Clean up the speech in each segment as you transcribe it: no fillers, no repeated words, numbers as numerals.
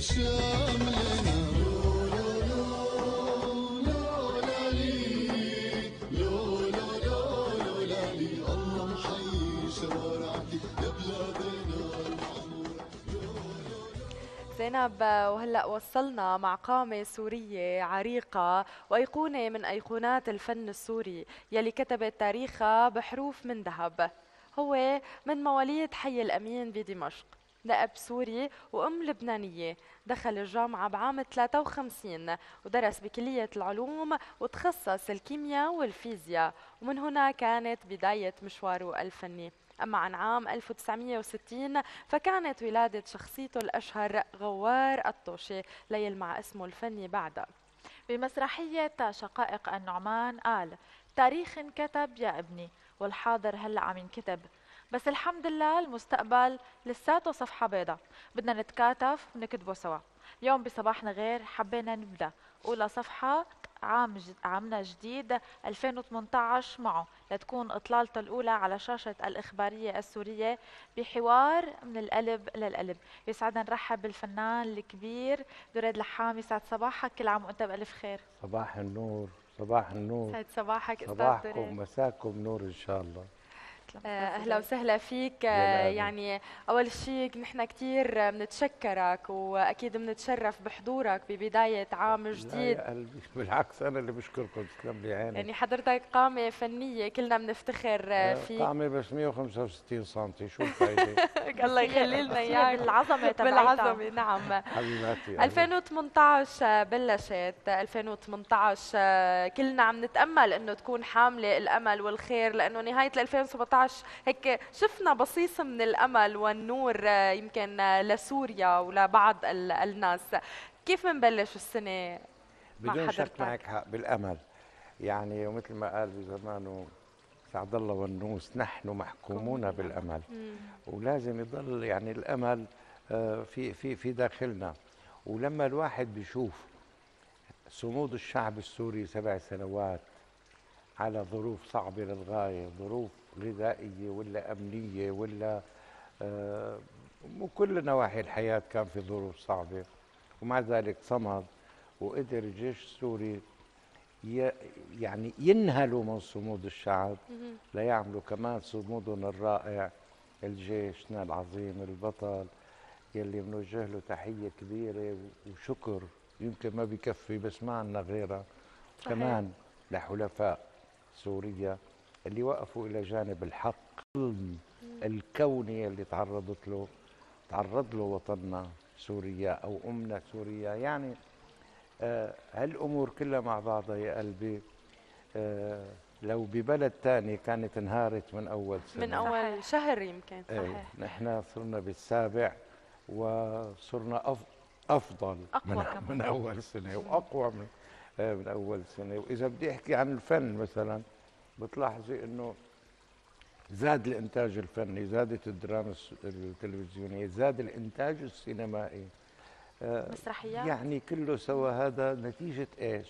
شاملنا زينب، وهلأ وصلنا مع قامة سورية عريقة وأيقونة من أيقونات الفن السوري يلي كتبت تاريخها بحروف من ذهب. هو من مواليد حي الأمين بدمشق، نائب سوري وأم لبنانية. دخل الجامعة بعام 53 ودرس بكلية العلوم وتخصص الكيمياء والفيزياء، ومن هنا كانت بداية مشواره الفني. أما عن عام 1960 فكانت ولادة شخصيته الأشهر غوار الطوشي ليلمع اسمه الفني بعدها. بمسرحية شقائق النعمان قال: تاريخ انكتب يا ابني، والحاضر هلأ عم ينكتب، بس الحمد لله المستقبل لساته صفحة بيضة، بدنا نتكاتف ونكتبه سوا. اليوم بصباحنا غير حبينا نبدأ أولى صفحة عامنا جديد 2018 معه، لتكون إطلالته الأولى على شاشة الإخبارية السورية بحوار من القلب للقلب. يسعدنا نرحب بالفنان الكبير دريد لحام. يسعد صباحك، كل عام وأنت بألف خير. صباح النور، صباح النور. سعد صباحك أستاذ دريد. صباحكم مساكم نور إن شاء الله. اهلا وسهلا فيك. يا يعني اول شيء نحن كثير بنتشكرك واكيد بنتشرف بحضورك ببدايه عام لا جديد. يا قلبي بالعكس أنا اللي بشكركم، تسلم لي عينك. يعني حضرتك قامه فنيه كلنا بنفتخر فيك. طعمي بس 165 سم، شو الفايدة؟ الله يخلي لنا اياك. بالعظمه تبعتها. بالعظمه نعم. حبيباتي 2018 بلشت 2018 كلنا عم نتامل انه تكون حامله الامل والخير، لانه نهايه 2017 هيك شفنا بصيص من الامل والنور يمكن لسوريا ولبعض الناس. كيف منبلش السنه مع بدون شك حضرتك؟ معك حق بالأمل. يعني ومثل ما قال بزمانه سعد الله والنوس، نحن محكومون بالأمل، ولازم يضل يعني الأمل في داخلنا. ولما الواحد بيشوف صمود الشعب السوري 7 سنوات على ظروف صعبة للغاية، ظروف غذائية ولا أمنية ولا وكل نواحي الحياة كان في ظروف صعبة، ومع ذلك صمد وقدر الجيش السوري يعني ينهلوا من صمود الشعب ليعملوا كمان صمودهم الرائع. الجيشنا العظيم البطل يلي بنوجه له تحية كبيرة وشكر يمكن ما بكفي بس ما عندنا غيرها. صحيح. كمان لحلفاء سوريا اللي وقفوا إلى جانب الحق الكوني اللي تعرض له وطننا سوريا أو أمنا سوريا. يعني هالأمور كلها مع بعضها يا قلبي لو ببلد تاني كانت انهارت من أول سنة، من اول شهر يمكن. صحيح. نحن صرنا بالسابع وصرنا أفضل من أول سنة وأقوى من أول سنة. وإذا بدي أحكي عن الفن مثلا بتلاحظي أنه زاد الإنتاج الفني، زادت الدراما التلفزيونية، زاد الإنتاج السينمائي، مسرحيات. يعني كله سوى هذا نتيجة إيش؟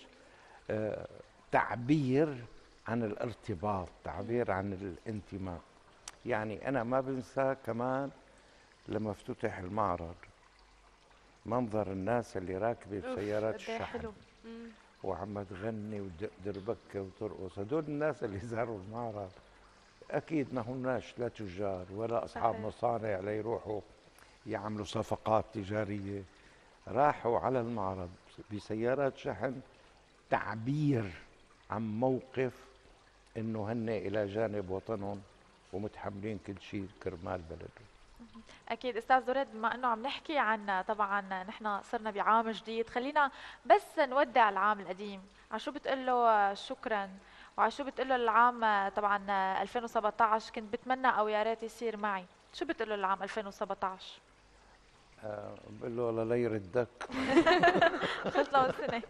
تعبير عن الارتباط، تعبير عن الانتماء. يعني أنا ما بنسى كمان لما افتتح المعرض منظر الناس اللي راكبة بسيارات الشحن وعم تغني وتدق بكة وترقص. هدول الناس اللي زاروا المعرض أكيد ما همناش لا تجار ولا أصحاب مصانع ليروحوا يعملوا صفقات تجارية، راحوا على المعرض بسيارات شحن تعبير عن موقف إنه هن إلى جانب وطنهم ومتحملين كل شيء كرمال بلدهم. اكيد استاذ دريد، بما انه عم نحكي عن طبعا نحن صرنا بعام جديد، خلينا بس نودع العام القديم. على شو بتقول له شكرا، وعلى شو بتقول له العام طبعا 2017 كنت بتمنى او يا ريت يصير معي؟ شو بتقول له العام 2017؟ بقول له والله لا يردك خلص له السنه.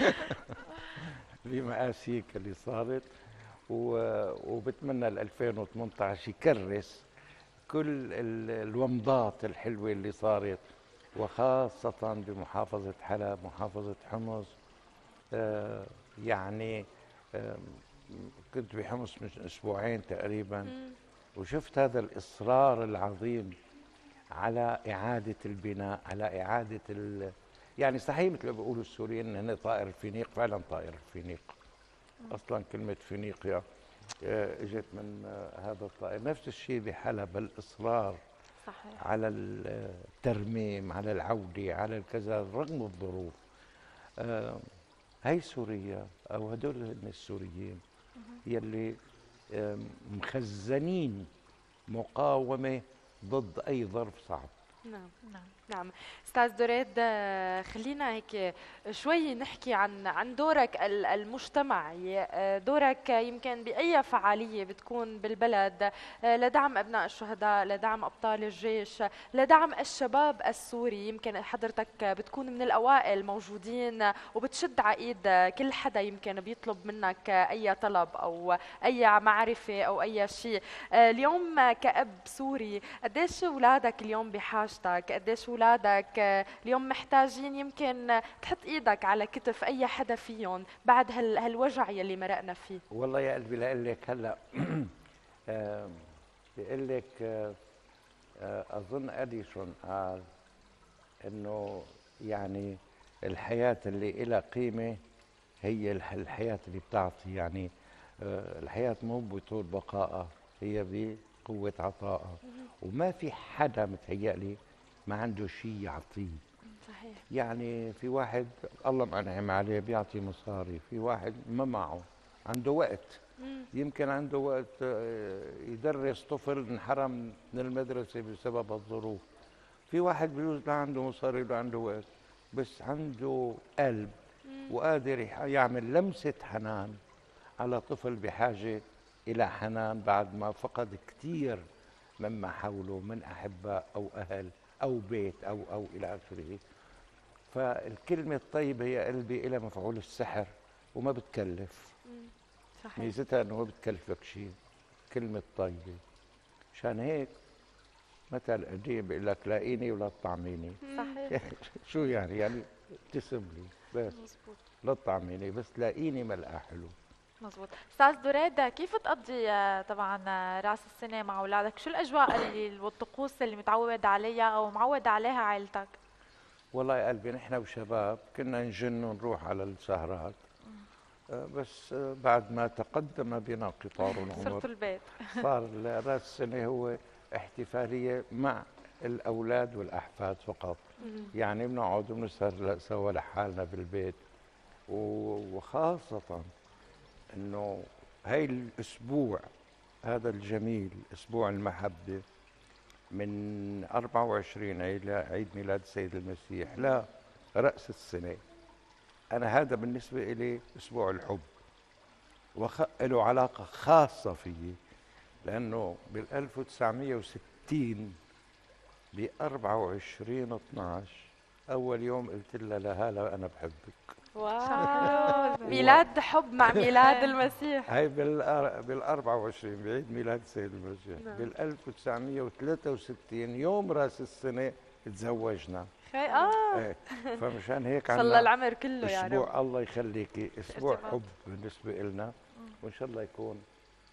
بمآسيك اللي صارت وبتمنى 2018 يكرس كل الومضات الحلوة اللي صارت، وخاصة بمحافظة حلب، محافظة حمص. يعني كنت بحمص من أسبوعين تقريبا وشفت هذا الإصرار العظيم على إعادة البناء، على إعادة يعني صحيح مثل ما بيقولوا السوريين إن طائر الفينيق، فعلا طائر الفينيق. أصلا كلمة فينيقيا اجت من هذا الطائر. نفس الشيء بحلب، الإصرار صحيح. على الترميم، على العودة، على الكذا رغم الظروف. هاي سوريا أو هدول هن السوريين يلي مخزنين مقاومة ضد أي ظرف صعب. نعم. نعم. نعم. استاذ دريد، خلينا هيك شوي نحكي عن دورك المجتمعي، دورك يمكن بأي فعالية بتكون بالبلد لدعم أبناء الشهداء، لدعم أبطال الجيش، لدعم الشباب السوري. يمكن حضرتك بتكون من الأوائل موجودين وبتشد على إيد كل حدا يمكن بيطلب منك أي طلب أو أي معرفة أو أي شيء. اليوم كأب سوري قديش أولادك اليوم بحاجتك؟ قديش أولادك اليوم محتاجين يمكن تحط إيدك على كتف أي حدا فيهم بعد هالوجع يلي مرقنا فيه؟ والله يا قلبي لأقول لك هلا بقول لك أظن أديسون قال إنه يعني الحياة اللي إلها قيمة هي الحياة اللي بتعطي. يعني الحياة مو بطول بقائها، هي بقوة عطائها. وما في حدا متهيألي ما عنده شيء يعطيه. صحيح. يعني في واحد الله منعم عليه بيعطي مصاري، في واحد ما معه عنده وقت، يمكن عنده وقت يدرس طفل انحرم من المدرسة بسبب الظروف. في واحد بيجوز لا عنده مصاري ولا عنده وقت، بس عنده قلب وقادر يعمل لمسة حنان على طفل بحاجة إلى حنان بعد ما فقد كثير مما حوله من أحباء أو أهل أو بيت أو إلى آخره. فالكلمة الطيبة يا قلبي إلها مفعول السحر وما بتكلف. صحيح. ميزتها إنه ما بتكلفك شيء، كلمة طيبة. مشان هيك مثل قديم بيقول لك لاقيني ولا تطعميني. صحيح. شو يعني؟ يعني ابتسم لي بس، مزبوط. لا تطعميني بس لاقيني ملقا حلو. مزبوط. استاذ دريد، كيف تقضي طبعا راس السنه مع اولادك؟ شو الاجواء اللي والطقوس اللي متعود عليها او معود عليها عائلتك؟ والله يا قلبي نحن وشباب كنا نجن ونروح على السهرات، بس بعد ما تقدم بنا قطار العمر صرتوا البيت. صار راس السنة هو احتفالية مع الأولاد والأحفاد فقط. يعني بنقعد ونسهر سوا لحالنا بالبيت. وخاصة انه هاي الاسبوع هذا الجميل، اسبوع المحبة، من 24 عيد ميلاد السيد المسيح لا رأس السنة، أنا هذا بالنسبة إلي أسبوع الحب، له علاقة خاصة فيي، لأنه بال 1960 ب 24/12 أول يوم قلت لها لهالة أنا بحبك. واو. ميلاد حب مع ميلاد المسيح. هاي بال 24 بعيد ميلاد السيد المسيح. نعم. بال 1963 يوم راس السنة تزوجنا. ايه فمشان هيك صلى عندنا العمر كله يا رب. اسبوع الله يخليكي، اسبوع ارتباط. حب بالنسبة لنا، وان شاء الله يكون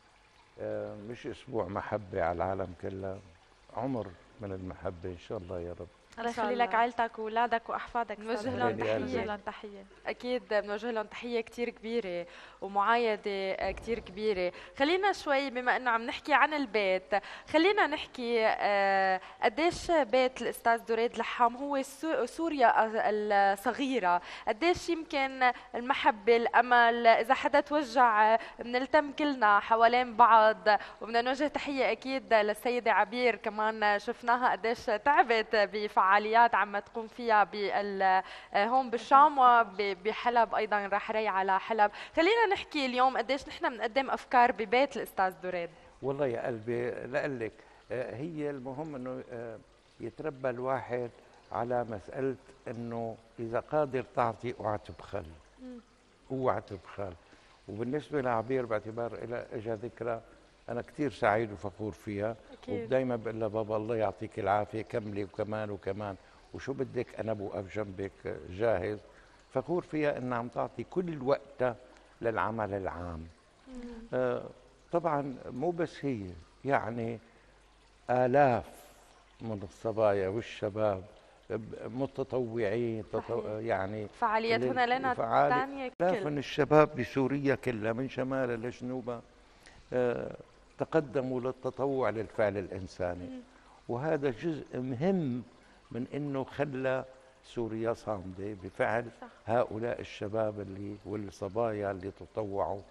مش اسبوع محبة على العالم كله، عمر من المحبة ان شاء الله يا رب. الله إن شاء يخلي لك الله. عائلتك واولادك واحفادك. بنوجه أستاذ لهم دريد. تحية. بنوجه لهم تحيه. أكيد بنوجه لهم تحية كتير كبيرة ومعايدة كتير كبيرة. خلينا شوي بما أنه عم نحكي عن البيت، خلينا نحكي قديش بيت الأستاذ دريد لحام هو سوريا الصغيرة. قديش يمكن المحبة، الأمل، إذا حدا توجع بنلتم كلنا حوالين بعض. وبدنا نوجه تحية أكيد للسيدة عبير، كمان شفناها قديش تعبت بفعاليات عم تقوم فيها هون بالشام وبحلب ايضا راح ري على حلب. خلينا نحكي اليوم قديش نحن بنقدم افكار ببيت الاستاذ دريد. والله يا قلبي لأقول لك هي المهم انه يتربى الواحد على مسألة انه اذا قادر تعطي اوعى تبخل، اوعى تبخل. وبالنسبة لعبير باعتبار لها اجى ذكرى انا كثير سعيد وفخور فيها، أكيد. ودايما بقول لها بابا الله يعطيك العافية كملي وكمان وكمان، وشو بدك انا بوقف جنبك جاهز. فخور فيها انها عم تعطي كل وقتها للعمل العام. طبعا مو بس هي، يعني آلاف من الصبايا والشباب متطوعين صحيح. يعني فعاليات هنا لنا فعالي تعني آلاف كل. من الشباب بسوريا كلها من شمالها لجنوبها آه، تقدموا للتطوع للفعل الإنساني، وهذا جزء مهم من أنه خلى سوريا صامدة بفعل صح. هؤلاء الشباب اللي والصبايا اللي تطوعوا.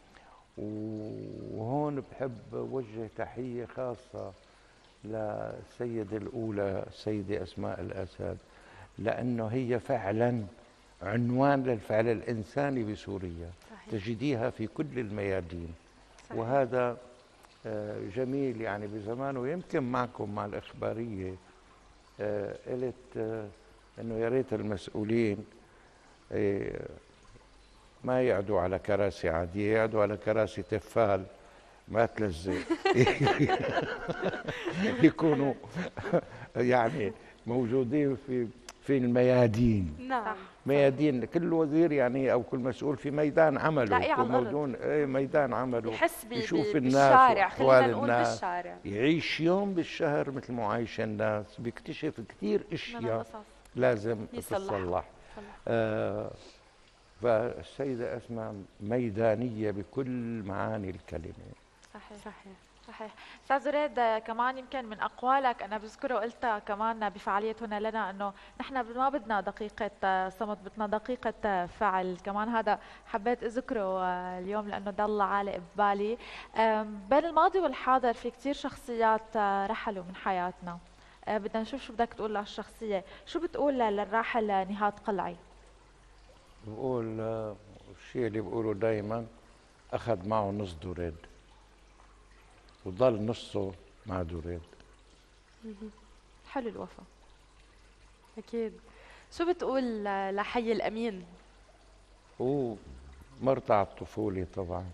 وهون بحب وجه تحية خاصة للسيدة الأولى السيدة أسماء الأسد، لأنه هي فعلا عنوان للفعل الإنساني بسوريا. صحيح. تجديها في كل الميادين. صحيح. وهذا جميل يعني بزمان. ويمكن معكم مع الإخبارية قلت أنه يا ريت المسؤولين ما يقعدوا على كراسي عادية، يقعدوا على كراسي تفال ما تلزق يكونوا يعني موجودين في الميادين. نعم. ميادين كل وزير يعني او كل مسؤول في ميدان عمله، لاقيه على يكون الأرض. موجود ميدان عمله، يحس يشوف الناس بالشارع، واحوال خلينا نقول الناس، بالشارع. يعيش يوم بالشهر مثل ما عايش الناس، بيكتشف كثير من اشياء القصص. لازم يصلحها. تتصلح. فالسيدة أسماء ميدانية بكل معاني الكلمة. صحيح. صحيح. صحيح. استاذ زريد، كمان يمكن من اقوالك انا بذكره وقلتها كمان بفعاليه هنا لنا، انه نحن ما بدنا دقيقه صمت، بدنا دقيقه فعل. كمان هذا حبيت اذكره اليوم لانه ضل عالق ببالي. بين الماضي والحاضر في كثير شخصيات رحلوا من حياتنا. بدنا نشوف شو بدك تقول لهالشخصيه، شو بتقول للراحل نهاد قلعي؟ بقول الشيء اللي بقوله دائما، أخذ معه نص دوريد وضل نصه مع دوريد. حلو الوفا. أكيد. شو بتقول لحي الأمين؟ ومرتع الطفولة طبعا.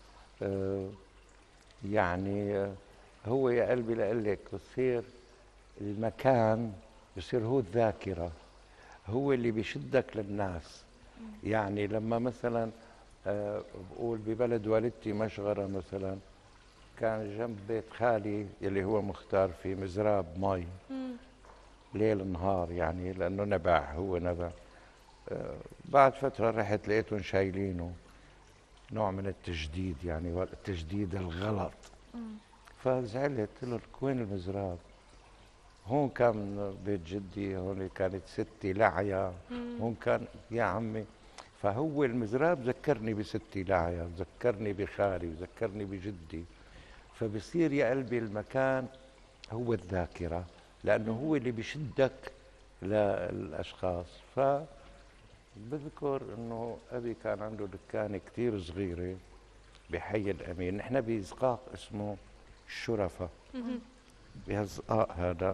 يعني هو يا قلبي لقلك بصير المكان، بصير هو الذاكرة، هو اللي بيشدك للناس. يعني لما مثلا بقول ببلد والدتي مشغرة مثلا، كان جنب بيت خالي اللي هو مختار في مزراب مي ليل نهار، يعني لأنه نبع، هو نبع. بعد فترة رحت لقيتهم شايلينه، نوع من التجديد يعني، التجديد الغلط. فزعلت، قلت له لك وين المزراب؟ هون كان بيت جدي، هون كانت ستي لعيا، هون كان يا عمي. فهو المزراب ذكرني بستي لعيا، ذكرني بخالي، وذكرني بجدي. فبصير يا قلبي المكان هو الذاكرة، لأنه هو اللي بيشدك للأشخاص. فبذكر أنه أبي كان عنده دكانة كتير صغيرة بحي الأمين، نحن بزقاق اسمه الشرفة، بهالزقاق هذا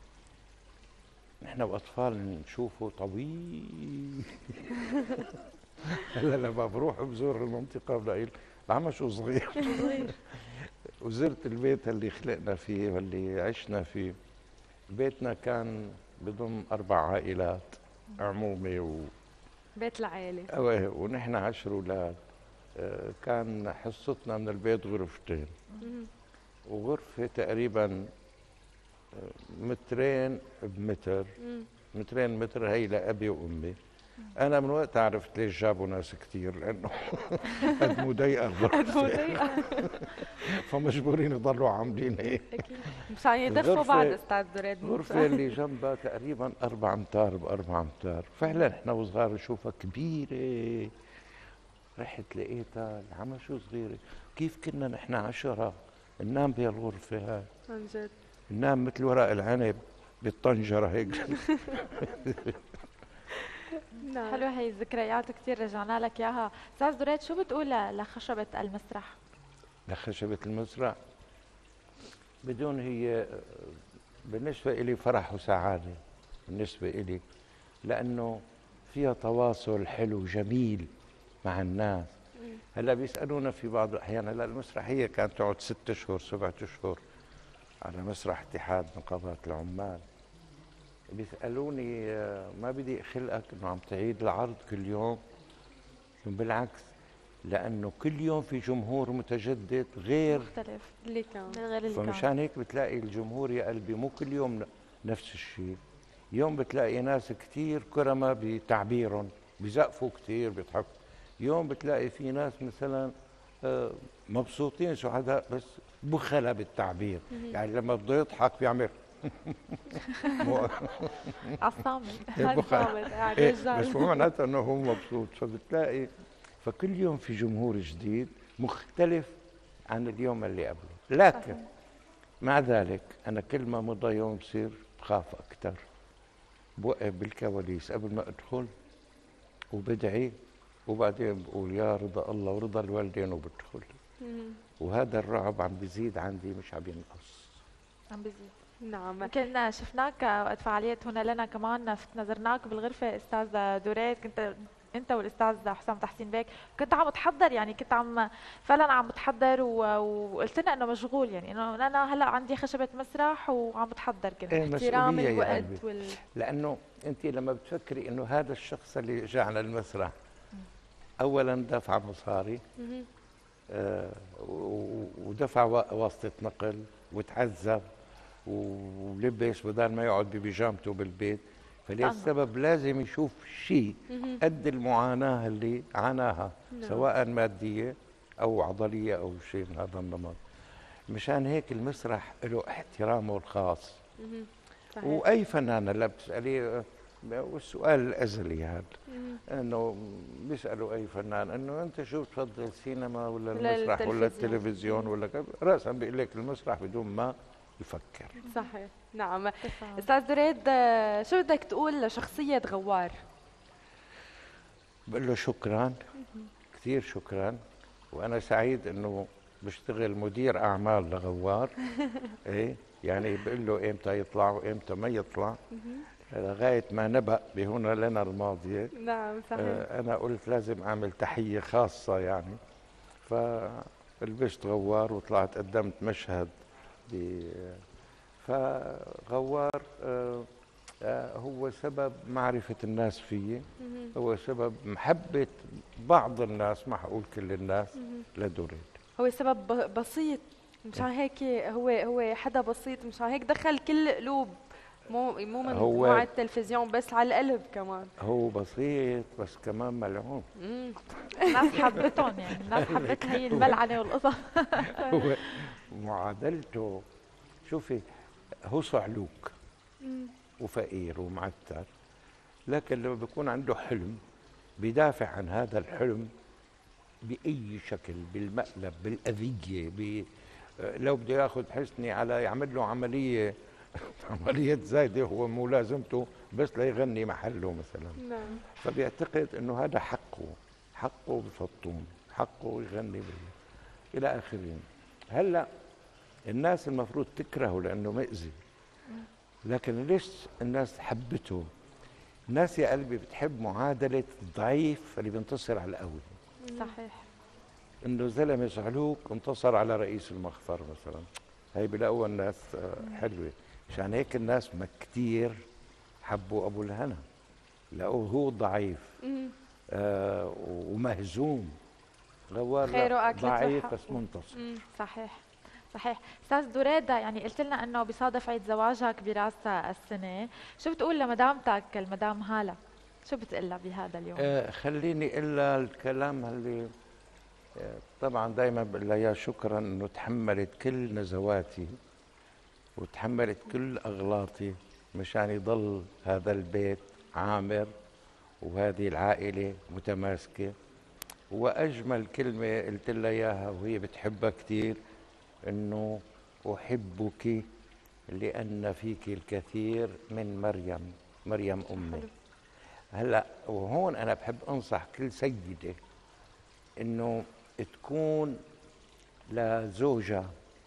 نحن وأطفال نشوفه طويل. هلا لما بروح بزور المنطقة بلاقي العمى صغير. وزرت البيت اللي خلقنا فيه واللي عشنا فيه. بيتنا كان بضم 4 عائلات، عمومة بيت العائلة. ونحن 10 أولاد. كان حصتنا من البيت غرفتين، وغرفة تقريبا مترين بمتر، مترين متر، هي لأبي وأمي. أنا من وقت عرفت ليش جابوا ناس كثير، لأنه قد مضيقة الغرفة. فمجبورين يضلوا عاملين هيك. أكيد. مشان يدفوا بعض أستاذ زريد. الغرفة اللي جنبها تقريبا 4 أمتار ب4 أمتار، فعلا احنا وصغار نشوفها كبيرة. رحت لقيتها العمى شو صغيرة. كيف كنا نحن 10 ننام بهالغرفة هاي؟ عن جد. ننام مثل ورق العنب بالطنجرة هيك. نعم. حلوة هي الذكريات، كثير رجعنا لك اياها. استاذ زريد، شو بتقول لخشبة المسرح؟ لخشبة المسرح بدون، هي بالنسبة إلي فرح وسعادة بالنسبة إلي، لأنه فيها تواصل حلو جميل مع الناس. هلا بيسألونا في بعض الأحيان، هلا المسرحية كانت تقعد 6 أشهر 7 أشهر على مسرح اتحاد نقابات العمال. بيسألوني ما بدي خلقك إنه عم تعيد العرض كل يوم؟ بالعكس، لانه كل يوم في جمهور متجدد غير. مختلف اللي كان من غير اللي كان. فمشان هيك بتلاقي الجمهور يا قلبي مو كل يوم نفس الشيء. يوم بتلاقي ناس كثير كرمة بتعبيرهم، بيزقفوا كثير، بيضحكوا. يوم بتلاقي في ناس مثلا مبسوطين سعداء بس بخلة بالتعبير، يعني لما بده يضحك بيعمل عصامي. بس مو معناتها انه هو مبسوط. فبتلاقي فكل يوم في جمهور جديد مختلف عن اليوم اللي قبله. لكن مع ذلك انا كل ما مضى يوم بصير بخاف اكثر، بوقف بالكواليس قبل ما ادخل وبدعي، وبعدين بقول يا رضا الله ورضا الوالدين وبدخل. وهذا الرعب عم بيزيد عندي مش عم ينقص. عم بيزيد. نعم. كنا شفناك وقت فعالية هنا لنا كمان، نزرناك بالغرفة استاذ دوريت، كنت انت والاستاذ حسام تحسين بيك، كنت عم تحضر، يعني كنت فعلا عم تحضر وقلت لنا انه مشغول، يعني انه انا هلا عندي خشبة مسرح وعم بتحضر كنت. احترام الوقت لانه انت لما بتفكري انه هذا الشخص اللي اجى على المسرح اولا دفع مصاري ودفع واسطة نقل وتعذب ولبس بدل ما يقعد ببيجامته بالبيت، فلهالسبب لازم يشوف شيء قد المعاناة اللي عاناها سواء مادية أو عضلية أو شيء من هذا النمط. مشان هيك المسرح له احترامه الخاص. وأي فنان هلا بتسأليه، والسؤال الأزلي هذا إنه بيسألوا أي فنان إنه أنت شو بتفضل السينما ولا المسرح ولا التلفزيون ولا رأسا بيقول لك المسرح بدون ما يفكر. صحيح. نعم. استاذ دريد، شو بدك تقول لشخصية غوار؟ بقول له شكرا كثير شكرا، وانا سعيد انه بشتغل مدير اعمال لغوار. ايه يعني بقول له امتى يطلع وامتى ما يطلع لغايه ما نبأ بهنا لنا الماضيه. نعم صحيح. انا قلت لازم اعمل تحيه خاصه يعني، فلبست غوار وطلعت قدمت مشهد فغوار هو سبب معرفة الناس فيي، هو سبب محبة بعض الناس، ما حقول كل الناس، لدوريد. هو سبب بسيط، مشان هيك هو حدا بسيط، مشان هيك دخل كل القلوب، مو على التلفزيون بس، على القلب كمان. هو بسيط بس كمان ملعون. الناس حبتهم، يعني الناس حبت هي الملعنة والقصص. هو معادلته شوفي هو صعلوك وفقير ومعتر، لكن لما بيكون عنده حلم بيدافع عن هذا الحلم بأي شكل، بالمقلب، بالأذية، لو بده ياخذ حسني على يعمل له عملية زايدة، هو مو لازمته بس ليغني محله مثلا. نعم. فبيعتقد انه هذا حقه بفطوم، حقه يغني إلى آخره. هلا الناس المفروض تكرهه لأنه مأذي، لكن ليش الناس حبته؟ الناس يا قلبي بتحب معادلة الضعيف اللي بينتصر على القوي. صحيح. انه زلمه صعلوك انتصر على رئيس المخفر مثلا، هي بلاقوها الناس حلوه. مشان هيك الناس ما كثير حبوا ابو الهنا، لقوه هو ضعيف ومهزوم. غوار ضعيف بس منتصر. صحيح. صحيح. استاذ دريد، يعني قلت لنا انه بصادف عيد زواجك براس السنه، شو بتقول لمدامتك المدام هاله؟ شو بتقول لها بهذا اليوم؟ خليني اقول لها الكلام اللي طبعا دائما بقول لها يا شكرا انه تحملت كل نزواتي وتحملت كل اغلاطي مشان يضل هذا البيت عامر وهذه العائله متماسكه. واجمل كلمه قلت لها اياها وهي بتحبها كثير، انه احبك لان فيك الكثير من مريم امي. هلا وهون انا بحب انصح كل سيده انه تكون لزوجها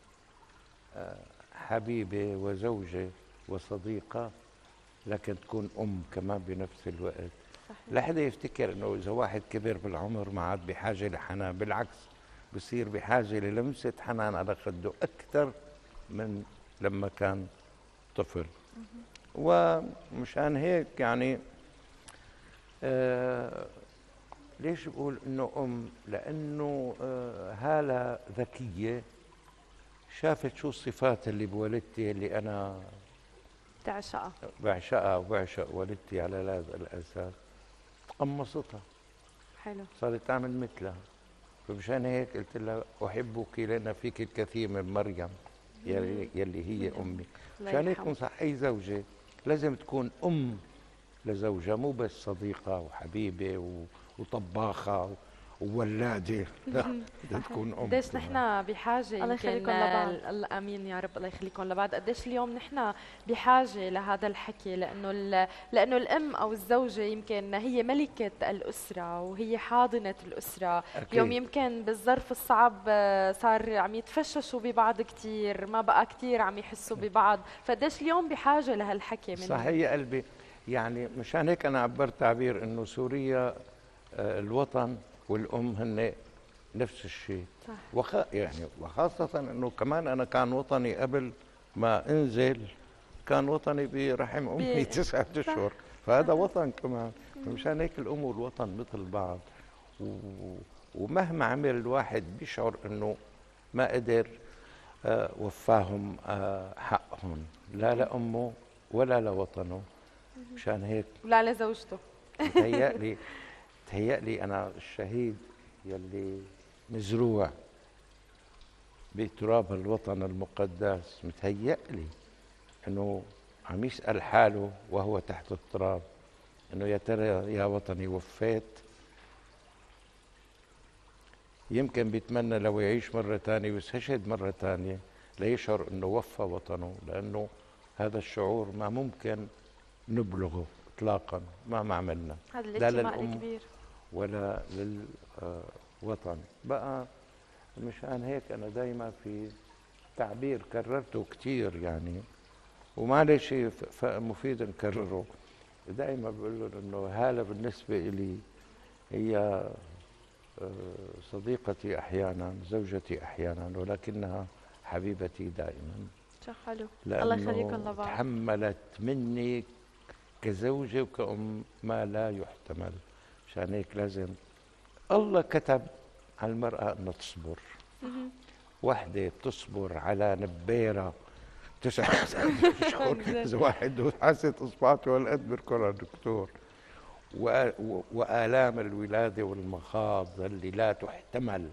حبيبه وزوجه وصديقه، لكن تكون ام كمان بنفس الوقت. لا حدا يفتكر انه اذا واحد كبر بالعمر ما عاد بحاجه لحنان، بالعكس بصير بحاجه للمسه حنان على خده اكثر من لما كان طفل. ومشان هيك يعني ليش بقول انه ام؟ لانه هالة ذكية، شافت شو الصفات اللي بوالدتي اللي انا تعشقها. بعشقها وبعشق والدتي على هذا الاساس، قمصتها، حلو. صارت تعمل مثلها. فمشان هيك قلت لها احبك لان فيك الكثير من مريم يلي هي امي. الله مشان هيك يرحمه. بنصح اي زوجه لازم تكون ام لزوجها، مو بس صديقه وحبيبه وطباخه وولاده، لا بدها تكون ام قديش كمان. نحن بحاجة الله يمكن يخليكم لبعض. الله امين يا رب، الله يخليكم لبعض. قديش اليوم نحن بحاجة لهذا الحكي، لانه لانه الام او الزوجة يمكن هي ملكة الأسرة وهي حاضنة الأسرة. اليوم أكيد. يمكن بالظرف الصعب صار عم يتفششوا ببعض كثير، ما بقى كثير عم يحسوا ببعض، فقديش اليوم بحاجة لهالحكي صح منهم. يا قلبي. يعني مشان هيك انا عبرت تعبير انه سوريا الوطن والام هن نفس الشيء. يعني وخاصة انه كمان انا كان وطني قبل ما انزل، كان وطني برحم امي 9 اشهر، فهذا وطن كمان. مشان هيك الام والوطن مثل بعض. ومهما عمل الواحد بيشعر انه ما قدر وفاهم حقهم، لا لامه ولا لوطنه. مشان هيك ولا لزوجته. متهيألي أنا الشهيد يلي مزروع بتراب الوطن المقدس، متهيألي أنه عم يسأل حاله وهو تحت التراب أنه يا ترى يا وطني وفيت؟ يمكن بيتمنى لو يعيش مرة تانية ويستشهد مرة تانية ليشعر أنه وفى وطنه، لأنه هذا الشعور ما ممكن نبلغه اطلاقا مهما عملنا، هذا لا الانتماء للام الكبير. ولا للوطن. بقى مشان هيك انا دائما في تعبير كررته كثير يعني، وما لي شيء مفيد نكرره. دائما بقول لهم انه هالة بالنسبه لي هي صديقتي احيانا، زوجتي احيانا، ولكنها حبيبتي دائما. حلو. الله يخليكم لانه لبعض. تحملت مني كزوجة وكأم ما لا يحتمل. مشان هيك لازم الله كتب على المرأة أنها تصبر. وحدة تصبر على نبيرة 9 اشهر، إذا واحد حست إصبعته هالقد بيركض الدكتور، وآلام الولادة والمخاض اللي لا تحتمل،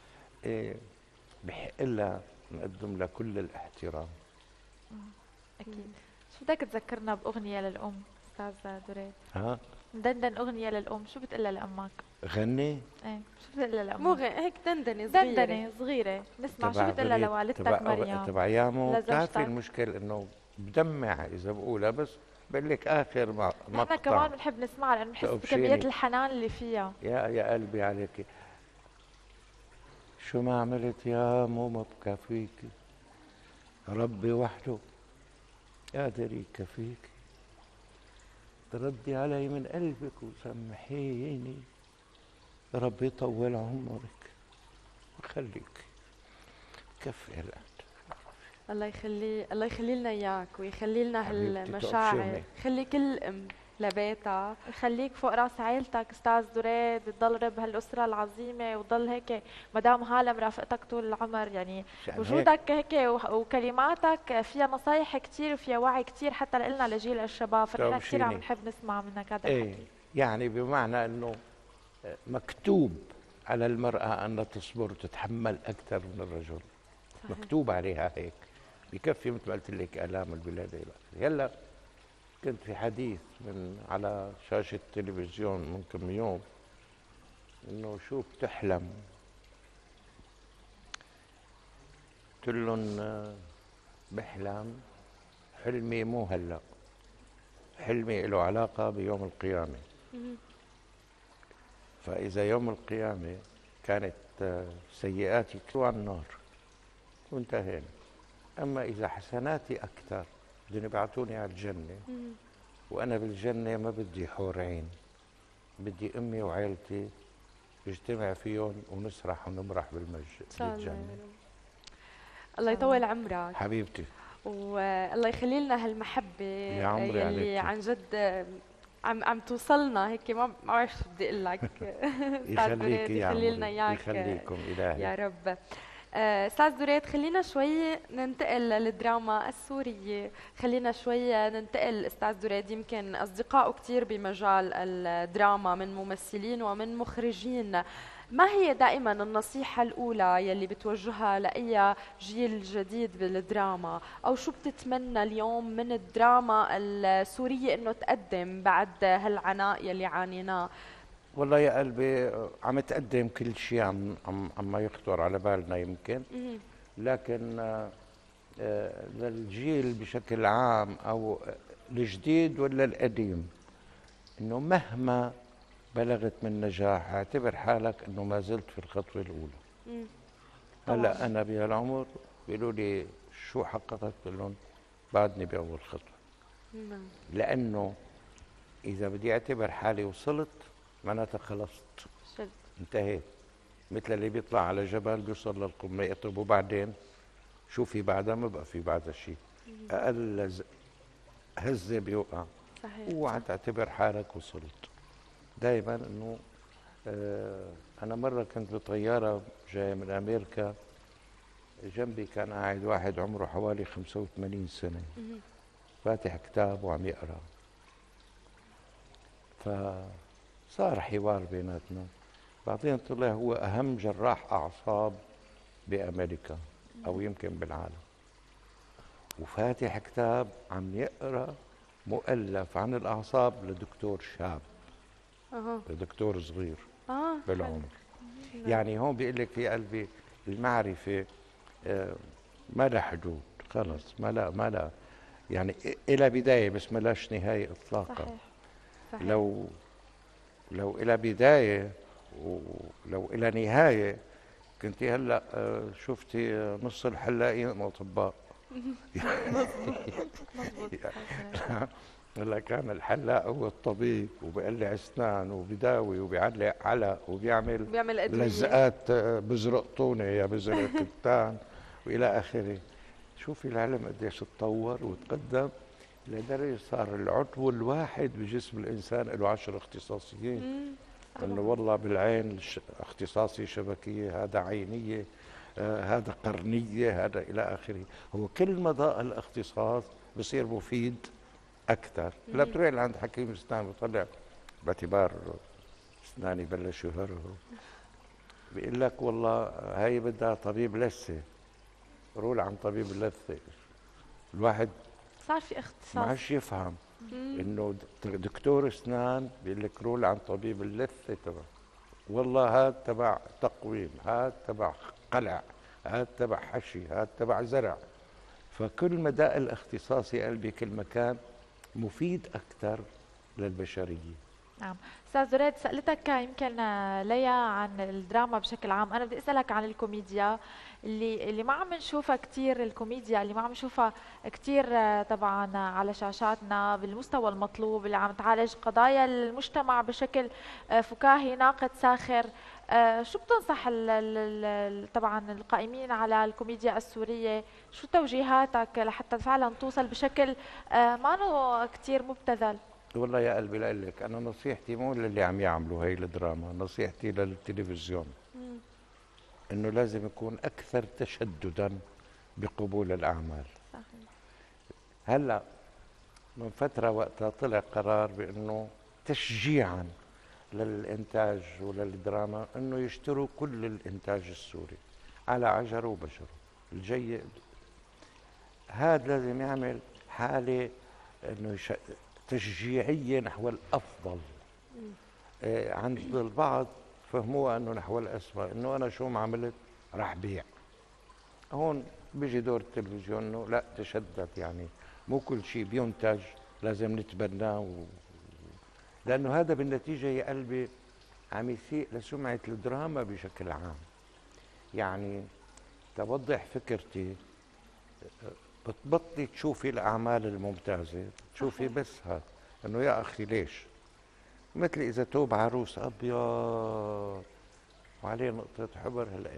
بحق لها نقدم لها كل الاحترام. اكيد. شو بدك تذكرنا باغنيه للام استاذ دريد؟ ها؟ دندن اغنيه للام، شو بتقلها لامك؟ غني؟ ايه شو بتقلها لامك؟ مو هيك دندنة صغيرة. دندنه صغيره نسمع شو بتقلها لوالدتك مريم؟ تبع يامو. لزوجتك. بتعرفي المشكل انه بدمع اذا بقولها، بس بقول لك اخر نحن مقطع. كمان بنحب نسمعها لانه بنحس تقبشيني. بكميه الحنان اللي فيها. يا قلبي عليك، شو ما عملت يا مو ما بكفيكي، ربي وحده قادر يكفيكي، تردي علي من قلبك وسامحيني، ربي يطول عمرك وخليك كفي هالقد. الله يخلي لنا اياك ويخلي لنا حبيبتي هالمشاعر، تقبشيني. خلي كل ام لبيتها. يخليك فوق راس عائلتك استاذ دريد، تضل رب هالاسره العظيمه وتضل هيك مدام هاله مرافقتك طول العمر. يعني مشان وجودك هيك وكلماتك فيها نصايح كثير وفيها وعي كثير حتى لنا لجيل الشباب، فنحن كثير عم توشيني. نحب نسمع منك هذا ايه، الحكي. يعني بمعنى انه مكتوب على المرأة أن تصبر وتتحمل أكثر من الرجل. صحيح. مكتوب عليها هيك، بكفي مثل ما قلت لك آلام الولادة إلى آخره. هلا كنت في حديث من على شاشة التلفزيون من كم يوم إنه شو بتحلم؟ قلت لهم بحلم حلمي مو هلا، حلمي له علاقة بيوم القيامة. فإذا يوم القيامة كانت سيئاتي على النار وانتهينا، أما إذا حسناتي أكثر بدهم يبعثوني على الجنة، وأنا بالجنة ما بدي حور عين، بدي أمي وعائلتي نجتمع فيهم ونسرح ونمرح بالجنة. الله يطول عمرك حبيبتي، والله يخلي لنا هالمحبة يا عمري يلي عليك. عن جد عم توصلنا هيك، ما بعرف شو بدي اقول لك. استاذ يخليك دريد يا يخلي لنا عمري، اياك يخليكم إلهي. يا رب. استاذ دريد، خلينا شوي ننتقل للدراما السورية. خلينا شوي ننتقل استاذ دريد، يمكن اصدقائه كثير بمجال الدراما من ممثلين ومن مخرجين. ما هي دائما النصيحة الأولى يلي بتوجهها لأي جيل جديد بالدراما، أو شو بتتمنى اليوم من الدراما السورية إنه تقدم بعد هالعناء يلي عانيناه؟ والله يا قلبي عم تقدم كل شيء عم يخطر على بالنا يمكن، مهم. لكن للجيل بشكل عام أو الجديد ولا القديم، إنه مهما بلغت من نجاح اعتبر حالك إنه ما زلت في الخطوة الأولى. مم. هلا طبعا. أنا بهالعمر بيقولوا لي شو حققت؟ بقول لهم بعدني بأول خطوة. نعم. لأنه إذا بدي أعتبر حالي وصلت معناتها خلصت، شد. انتهيت. مثل اللي بيطلع على جبل بيوصل للقمة يطلب، وبعدين شو في بعدها؟ ما بقى في بعدها شيء، أقل هزة بيوقع. صحيح. اوعى تعتبر حالك وصلت. دائما انه انا مرة كنت بطيارة جاي من امريكا، جنبي كان قاعد واحد عمره حوالي 85 سنة مهم. فاتح كتاب وعم يقرا، فصار حوار بيناتنا. بعدين طلع هو أهم جراح أعصاب بأمريكا أو يمكن بالعالم، وفاتح كتاب عم يقرأ مؤلف عن الأعصاب لدكتور شاب، اها. لدكتور صغير اه بالعمر. حلو. يعني هون بيقول لك يا قلبي المعرفة ما لها حدود، خلص ما لها يعني إلى بداية بس ما لهاش نهاية إطلاقا. صحيح. صحيح. لو إلى بداية ولو إلى نهاية كنت هلا شفتي نص الحلاقين أطباء. مزبوط. هلا كان الحلاق هو الطبيب وبيقلع اسنان وبيداوي وبيعلق علق وبيعمل أدوية. لزقات بزرق طونه يا بزرق كتان والى اخره. شوفي العلم قديش تطور وتقدم لدرجه صار العضو الواحد بجسم الانسان له 10 اختصاصيين. انه والله بالعين اختصاصي شبكيه، هذا عينيه، هذا قرنيه، هذا الى اخره. هو كل ما ضاق الاختصاص بصير مفيد اكثر. لا بتروح لعند حكيم اسنان بيطلع باعتبار اسناني بلشوا يهرهروا، بيقول لك والله هي بدها طبيب لثه، روح عن طبيب اللثه. الواحد صار في ما اختصاص. عادش يفهم انه دكتور اسنان بيقول لك روح عن طبيب اللثه تبع، والله هذا تبع تقويم، هذا تبع قلع، هذا تبع حشي، هذا تبع زرع. فكل ما داء الاختصاص يا قلبي كل مكان مفيد اكثر للبشريه. نعم. استاذ زريد، سألتك يمكن ليا عن الدراما بشكل عام، انا بدي اسالك عن الكوميديا اللي ما عم نشوفها كثير، الكوميديا اللي ما عم نشوفها كثير طبعا على شاشاتنا بالمستوى المطلوب، اللي عم تعالج قضايا المجتمع بشكل فكاهي ناقد ساخر. شو بتنصح طبعا القائمين على الكوميديا السورية؟ شو توجيهاتك لحتى فعلا توصل بشكل ما انه كثير مبتذل؟ والله يا قلبي لأقول لك انا نصيحتي مو للي عم يعملوا هي الدراما، نصيحتي للتلفزيون انه لازم يكون اكثر تشددا بقبول الاعمال. صحيح. هلا من فتره وقتها طلع قرار بانه تشجيعا للانتاج وللدراما انه يشتروا كل الانتاج السوري على عجره وبشره الجيد. هذا لازم يعمل حاله انه تشجيعيه نحو الافضل. عند البعض فهموها انه نحو الاسوء، انه انا شو ما عملت راح بيع. هون بيجي دور التلفزيون انه لا تشدد، يعني مو كل شيء بينتج لازم نتبناه لانه هذا بالنتيجه يا قلبي عم يسيء لسمعه الدراما بشكل عام. يعني توضح فكرتي، بتبطلي تشوفي الاعمال الممتازه، تشوفي بس هذا انه يا اخي ليش؟ مثل اذا توب عروس ابيض وعليه نقطه حبر هالقد،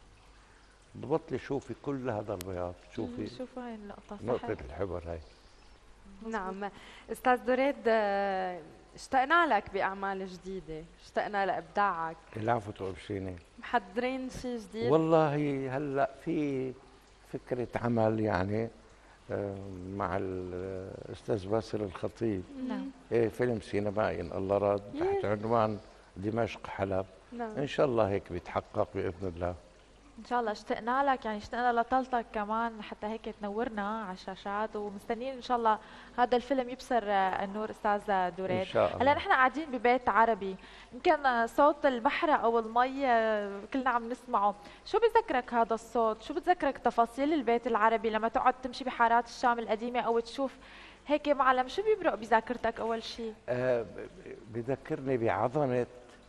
بتبطلي شوفي كل هذا البياض، تشوفي شوفوا هاي النقطة. نقطه الحبر هاي. نعم. استاذ دريد، اشتقنا لك بأعمال جديدة، اشتقنا لإبداعك. العفو تقبشيني. محضرين شيء جديد؟ والله هلا في فكرة عمل يعني مع الأستاذ باسل الخطيب. نعم. إيه فيلم سينمائي إن الله راد تحت ياه. عنوان دمشق حلب. نعم. إن شاء الله هيك بيتحقق بإذن الله. ان شاء الله اشتقنا لك، يعني اشتقنا لطلتك كمان حتى هيك تنورنا على الشاشات، ومستنيين ان شاء الله هذا الفيلم يبصر النور استاذ إن دريد. شاء هلا الله. نحن قاعدين ببيت عربي، يمكن صوت البحر او المي كلنا عم نسمعه، شو بذكرك هذا الصوت؟ شو بتذكرك تفاصيل البيت العربي لما تقعد تمشي بحارات الشام القديمه او تشوف هيك معلم؟ شو بيبرق بذاكرتك اول شيء؟ بذكرني بعظمة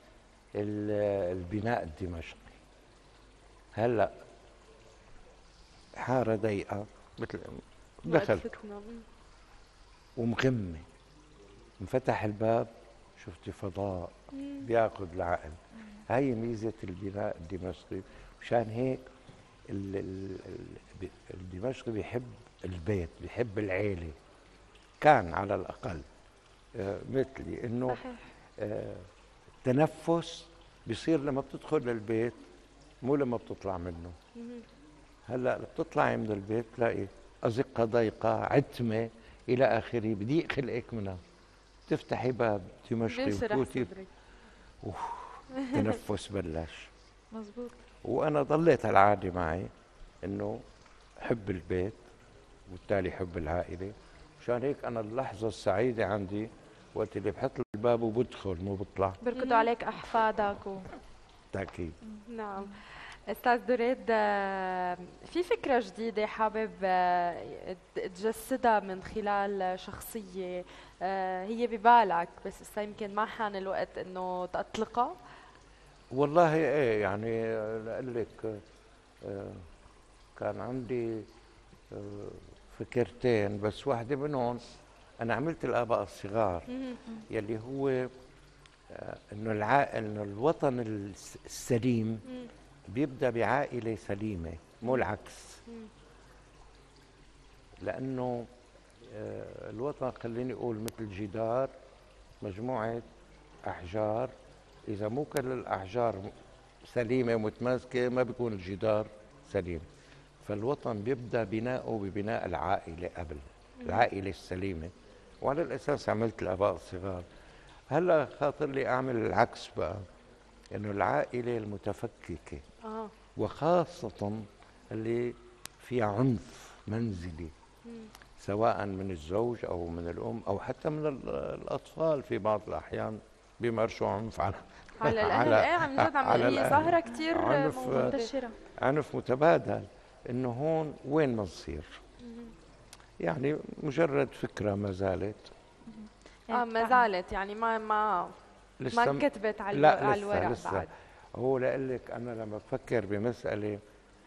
البناء الدمشقي. هلا حارة ضيقة مثل دخلت وقفتنا. ومغمة، انفتح الباب شفتي فضاء بياخذ العقل. هاي ميزة البناء الدمشقي. مشان هيك الدمشقي بيحب البيت، بيحب العيلة، كان على الأقل مثلي إنه صحيح. التنفس بيصير لما بتدخل للبيت مو لما بتطلع منه. هلا بتطلعي من البيت تلاقي أزقة ضيقة، عتمة إلى آخره، بضيق خلقك منها. تفتحي باب دمشقي بيشرح وتفوتي صدرك. تنفس بلش. مزبوط. وأنا ضليت العادة معي إنه حب البيت وبالتالي حب العائلة. مشان هيك أنا اللحظة السعيدة عندي وقت اللي بحط الباب وبدخل مو بطلع. بيركضوا عليك احفادك تأكيد. نعم. أستاذ دريد، في فكرة جديدة حابب تجسدها من خلال شخصية هي ببالك، بس هسه يمكن ما حان الوقت إنه تطلقها؟ والله ايه يعني اقول لك كان عندي فكرتين، بس واحدة منهم انا عملت الآباء الصغار يلي هو انه الوطن السليم بيبدأ بعائلة سليمة مو العكس. لأنه الوطن خليني أقول مثل جدار، مجموعة أحجار، إذا مو كل الأحجار سليمة ومتماسكة ما بيكون الجدار سليم. فالوطن بيبدأ بناؤه ببناء العائلة قبل، العائلة السليمة، وعلى الأساس عملت الآباء الصغار. هلا خاطر لي أعمل العكس بقى، إنه العائلة المتفككة وخاصة اللي فيها عنف منزلي، سواء من الزوج أو من الأم أو حتى من الأطفال في بعض الأحيان بيمارسوا عنف على الأهل. إيه عم جد هي ظاهرة كثير منتشرة، عنف متبادل. إنه هون وين ما نصير؟ يعني مجرد فكرة ما زالت. ما زالت يعني ما انكتبت على لا الورق لسه بعد. هو لقلك أنا لما بفكر بمسألة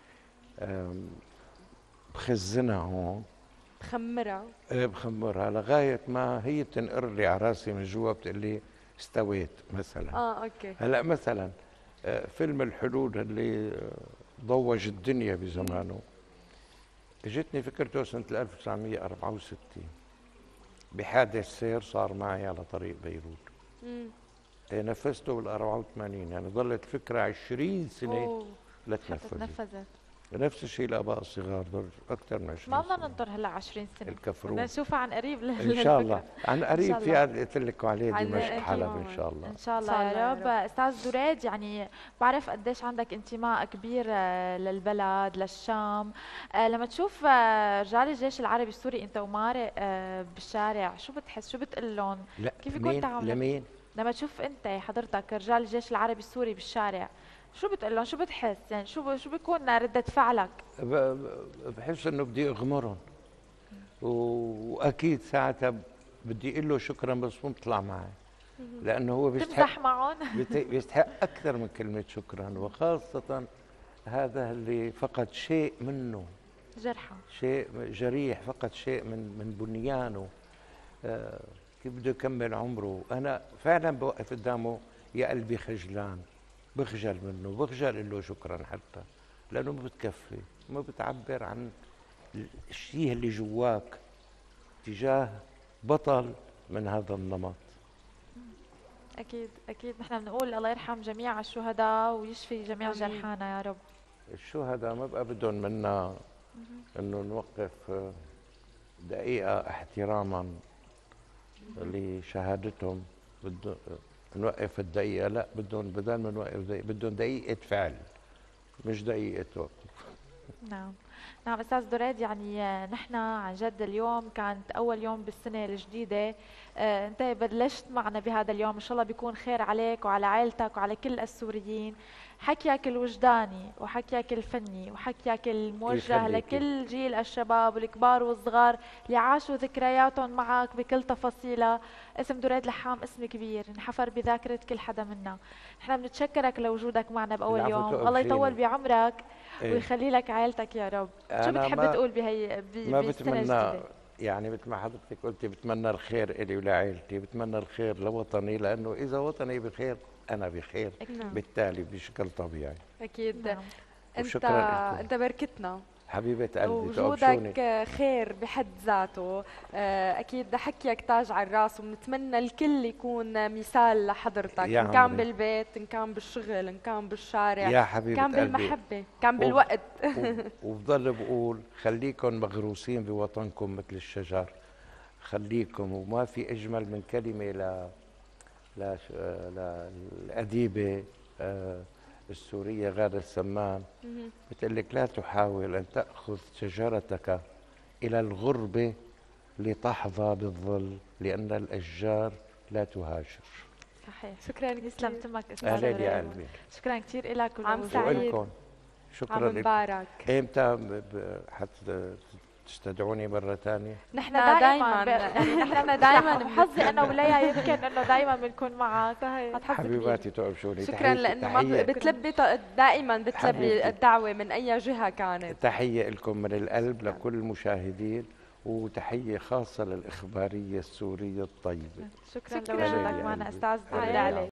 بخزنها هون، بخمرها. ايه بخمرها لغاية ما هي بتنقر لي على راسي من جوا، بتقول لي استويت مثلا. اوكي. هلا مثلا فيلم الحدود اللي ضوج الدنيا بزمانه، اجتني فكرته سنة 1964 بحادث سير صار معي على طريق بيروت. نفذته بال 84، يعني ظلت فكرة 20 سنة لتنفذت. نفس الشيء الآباء الصغار ضل أكثر من 20 ما سنة. بدنا ننطر هلا 20 سنة، الكفرون بدنا نشوفها عن قريب إن شاء الله. عن قريب في قلت لك عليه دمشق حلب إن شاء الله. إن شاء الله يا رب. أستاذ دريد، يعني بعرف قديش عندك انتماء كبير للبلد، للشام. لما تشوف رجال الجيش العربي السوري أنت ومارق بالشارع، شو بتحس؟ شو بتقول لهم؟ لا كيف يكون تعاملك؟ لمين؟ لما تشوف أنت حضرتك رجال الجيش العربي السوري بالشارع، شو بتقول لهم؟ شو بتحس؟ يعني شو بيكون ردة فعلك؟ بحس انه بدي اغمرهم، واكيد ساعتها بدي اقول له شكرا بس مو بيطلع معي، لانه هو تمزح معهم بيستحق اكثر من كلمه شكرا، وخاصه هذا اللي فقد شيء منه، جرحى، شيء جريح، فقد شيء من بنيانه. كيف بده يكمل عمره؟ انا فعلا بوقف قدامه يا قلبي خجلان، بخجل منه، بخجل له شكرا حتى، لانه ما بتكفي، ما بتعبر عن الشيء اللي جواك تجاه بطل من هذا النمط. اكيد اكيد، نحن بنقول الله يرحم جميع الشهداء ويشفي جميع آمين. جرحانا يا رب. الشهداء ما بقى بدهم منا انه نوقف دقيقة احتراما لشهادتهم. بده نوقف الدقيقة، لا بدهم بدل ما نوقف دقيقة بدهم دقيقة فعل مش دقيقة وقف. نعم نعم استاذ دريد، يعني نحن عن جد اليوم كانت اول يوم بالسنه الجديده. انت بلشت معنا بهذا اليوم، ان شاء الله بيكون خير عليك وعلى عائلتك وعلى كل السوريين. حكيك الوجداني وحكيك الفني وحكيك الموجه يخليكي. لكل جيل الشباب والكبار والصغار اللي عاشوا ذكرياتهم معك بكل تفاصيلها. اسم دريد لحام اسم كبير انحفر بذاكره كل حدا منا. نحن بنتشكرك لوجودك معنا باول العفو، يوم، الله يطول تؤبشيني. بعمرك إيه. ويخلي لك عائلتك يا رب. شو أنا بتحب تقول بهي ما بالسنة بتمنى، الجديدة؟ يعني مثل ما حضرتك قلتي بتمنى الخير إلي ولعائلتي، بتمنى الخير لوطني، لأنه إذا وطني بخير أنا بخير، نعم. بالتالي بشكل طبيعي. أكيد. نعم. أنت وشكرا لكم أنت بركتنا، حبيبة قلبي، تؤبشوني. وجودك خير بحد ذاته. أكيد حكيك تاج على الراس، وبنتمنى الكل يكون مثال لحضرتك، يا إن كان عمري. بالبيت، إن كان بالشغل، إن كان بالشارع، يا إن حبيبة كان قلبي. بالمحبة، كان بالوقت. وبضل بقول خليكم مغروسين بوطنكم مثل الشجر، خليكم. وما في أجمل من كلمة للأديبة السورية غادة السمان، بتقول لك لا تحاول أن تأخذ شجرتك إلى الغربة لتحظى بالظل، لأن الأشجار لا تهاجر. صحيح. شكرا يسلم كثير. تمك استاذ أهلا دريد. يا قلبي. شكرا كثير لك عم ولوجودك. سعيد. وإلكم شكرا عم لكم. مبارك. إمتى تستدعوني مرة ثانية؟ نحن نحن دائما يعني نحن دائما حظي انا وليا يمكن انه دائما بنكون معك. هاد حظ كبير. حبيباتي تؤبشوني. شكرا، لانه ما تحية بتلبي دائما بتلبي حبيبتي. الدعوه من اي جهه كانت. تحية لكم من القلب لكل المشاهدين، وتحية خاصة للإخبارية السورية الطيبة. شكرا شكراً. لوجودك يا معنا قلبي. استاذ أهلا دريد. يا